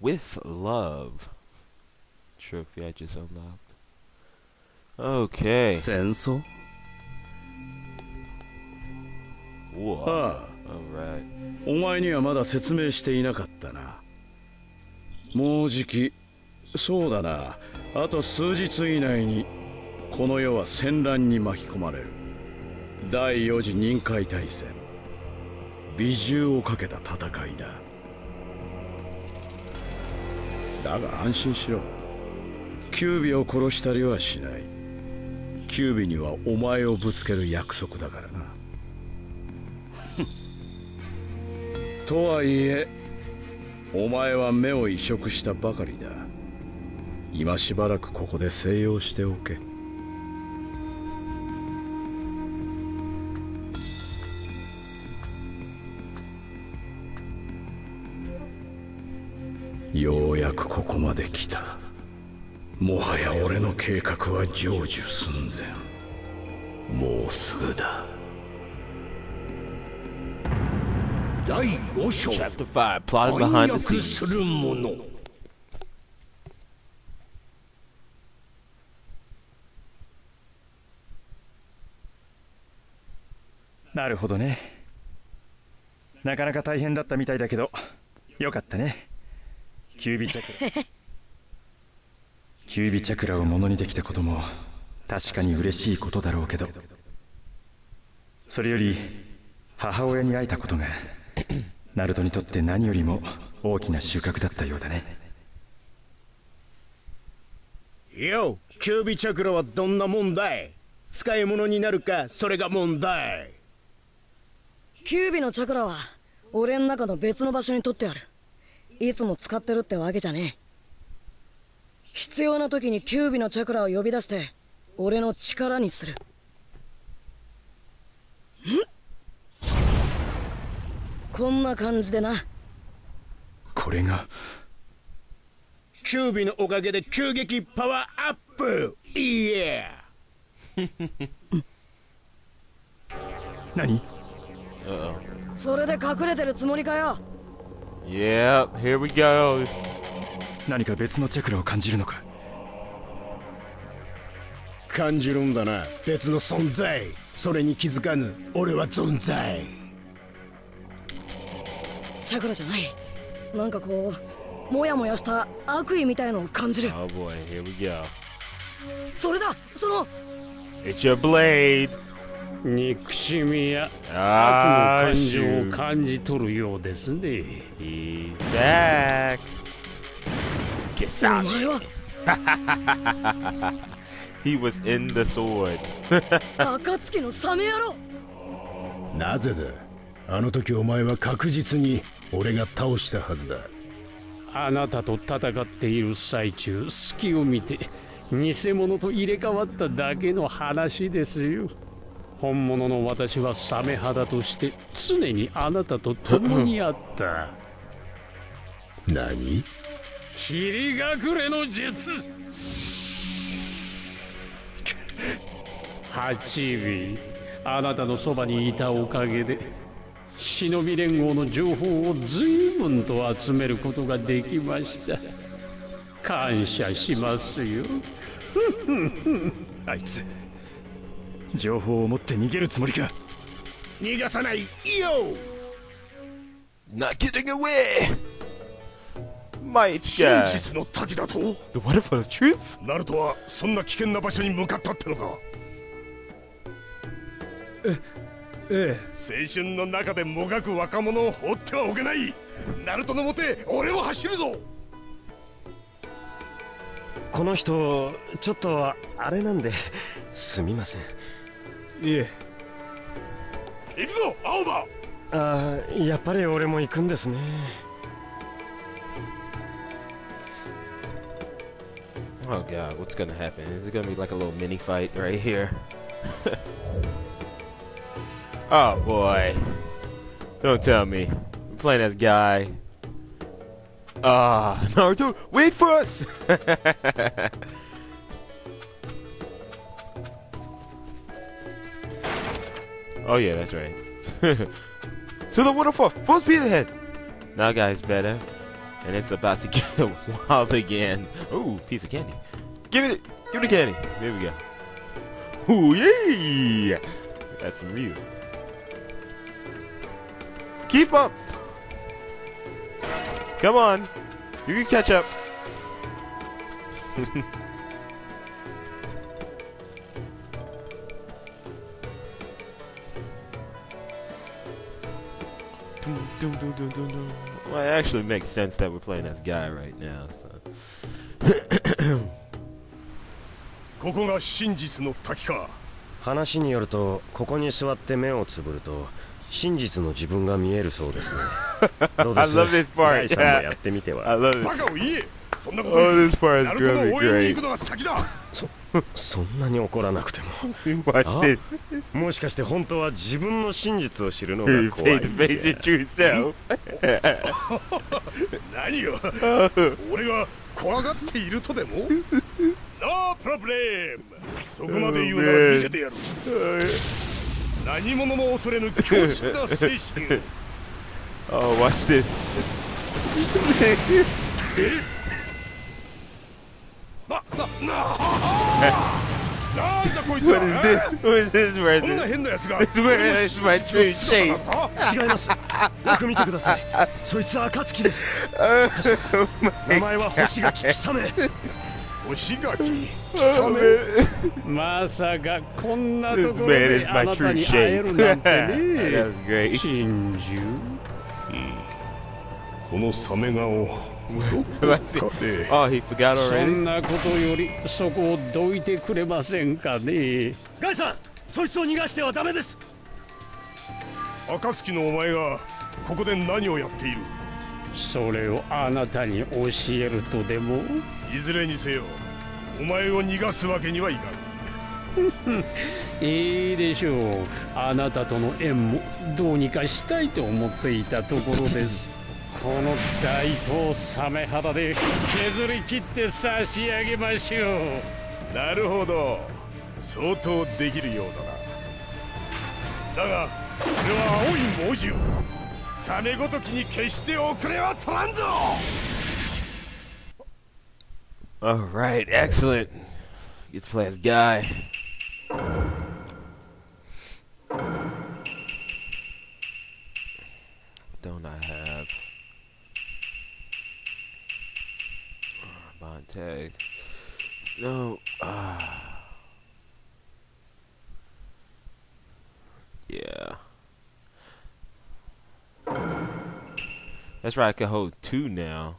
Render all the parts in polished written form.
with love. Trophy I just unlocked. Okay. 戦争 Whoa. ああ Alright. お前にはまだ説明していなかったな。もうじき、そうだな、あと数日以内にこの世は戦乱に巻き込まれる。第4次任海大戦、美獣をかけた戦いだ。だが安心しろ、キュービを殺したりはしない。キュービにはお前をぶつける約束だからな。とはいえ、お前は目を移植したばかりだ。今しばらくここで静養しておけ。ようやくここまで来た。もはや俺の計画は成就寸前。もうすぐだ。 第5章 Chapter 5 Plotting behind the す scenes. るもの。 なるほどね。なかなか大変だったみたいだけど、よかったね。キュービチャクラキュービチャクラをものにできたことも確かに嬉しいことだろうけど、それより母親に会えたことがナルトにとって何よりも大きな収穫だったようだね。 よ、キュービチャクラはどんなもんだい。使い物になるか、それが問題。 キュービのチャクラは俺の中の別の場所に取ってある。いつも使ってるってわけじゃねえ。必要な時にキュービのチャクラを呼び出して俺の力にする。こんな感じでな。 これがキュービのおかげで急激パワーアップ。いや。 何？ Uh-oh. それで隠れてるつもりかよ。 Yep, here we go. 何か別のチャクラを感じるのか？ 感じるんだな、別の存在。それに気づかぬ俺は存在。 チャクラじゃない。なんかこうモヤモヤした悪意みたいのを感じる。 Oh boy, here we go. それだ、その It's your blade. 憎しみや悪の Ah, 感情を shoot. 感じ取るようですね。 He's back. お Kisame. 前は He was in the sword. 暁のサメ野郎。 なぜだ。あの時お前は確実に俺が倒したはずだ。 あなたと戦っている最中、隙を見て偽物と入れ替わっただけの話ですよ。本物の私はサメ肌として常にあなたと共にあった。 何？ 霧隠れの術。ハチビ、あなたのそばにいたおかげで忍び連合の情報を随分と集めることができました。感謝しますよ。 あいつ情報を持って逃げるつもりか？ 逃がさないよ。 Not getting away. Might 真 guy. 実の滝だと？ The what for the truth? ナルトはそんな危険な場所に向かったってのか？ ええ。 青春の中でもがく若者を放ってはおけない。ナルトのもて俺も走るぞ。 この人ちょっとあれなんですみません。 いえ。 行くぞ青葉。 ああ、やっぱり俺も行くんですね。 Oh god, what's gonna happen? Is it gonna be like a little mini fight right here? Oh boy. Don't tell me. We're playing as guy. Ah, Naruto, wait for us! Oh yeah, that's right. To the waterfall, full speed ahead. Now guys, better. And it's about to get wild again. Ooh, piece of candy. Give me the candy. There we go. Ooh, yeah. That's some real. Keep up. Come on. You can catch up. Well, it actually makes sense that we're playing as Guy right now, so. ここが真実の滝か。 話によるとここに座って目をつぶると真実の自分が見えるそうですね。どうです I love this part. ガイさんもやってみては。 I love it. バカを言え。そんなこと Oh, より this part is ナルトの gonna be 応援に行 great. くのが先だ。 そんなに怒らなくても。 Watch this. もしかして本当は自分の真実を知るのが You 怖い face to face your true self. 何よ。俺が怖がっているとでも？ノープロブレム。そこまで言うなら見せてやる。何者も恐れぬ強靭な精神。 Oh, watch this. なんだこいつ What は。 is this? Who is this こんな person? 変な奴が。 This is my true shape. 違います。よく見てください。そいつは暁です。名前は星垣貴雨。 星垣貴雨。 まさかこんなと This ころ man で is あ my なた true に会え shape. るなんて That ね was great. 珍獣。 このサメ顔。 Oh, he forgot そ already? んなことよりそこをどいてくれませんかね。 ガイさん、そいつを逃がしてはダメです。 暁のお前がここで何をやっている？ それをあなたに教えるとでも？ いずれにせよお前を逃がすわけにはいかん。 いいでしょう。あなたとの縁もどうにかしたいと思っていたところです。この大東サメ肌で削り切って差し上げましょう。 なるほど、相当できるようだな。だがこれは青い猛獣、サメごときに決して遅れは取らんぞ。 Alright, excellent. Get to play as Guy. Don't I have bond tag? No. Yeah. That's right. I can hold 2 now.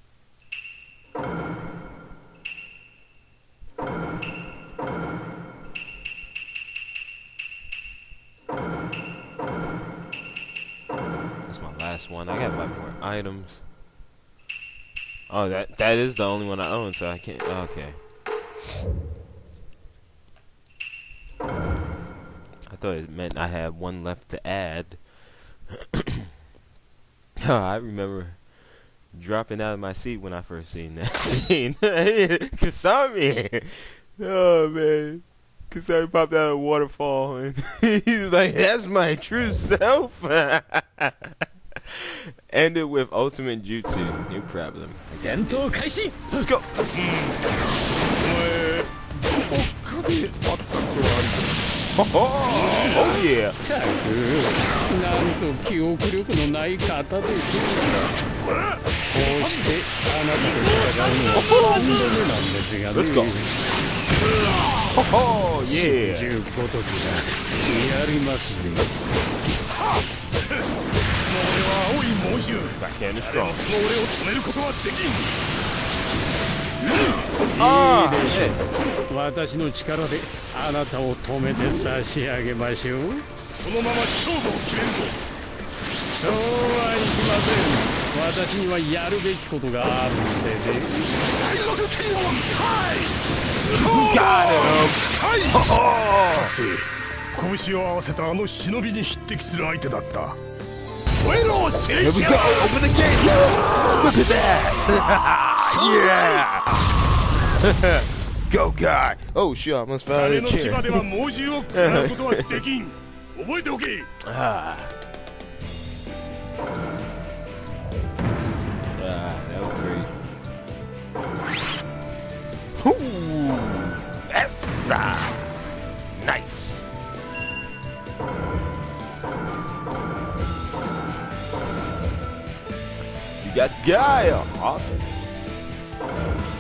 That's my last one. I got a lot more items. Oh, that is the only one I own, so I can't. Okay. I thought it meant I had one left to add. Oh, I remember dropping out of my seat when I first seen that scene. Kasami! Oh, man. Kasami popped out of a waterfall and he's like, that's my true self. Ended with ultimate jutsu. No problem. Let's go. Oh yeah. なんと記憶力のない方です。こうしてあなたと戦うのは3度目なんですがね。 Let's go. Oh yeah. 10ごときがやりますね。 俺は青い猛獣。 Backhand is 誰も strong. この俺を止めることはできん。 Ah, いいでしょう yes. 私の力であなたを止めて差し上げましょう。 このまま勝負を決めるぞ。 そうはいきません。私にはやるべきことがあるんでね。 Got him. かつて拳を合わせたあの忍びに匹敵する相手だった。燃えろ聖 Here we 者 go. Open the gate. Look at that. Yeah. Go, guy. Oh, shit. I almost サ fell メ in の the 牙 chair. では猛獣を食らうことはできん。覚えておけ。 Ah, Essa! Nice! You got Gaia! Awesome!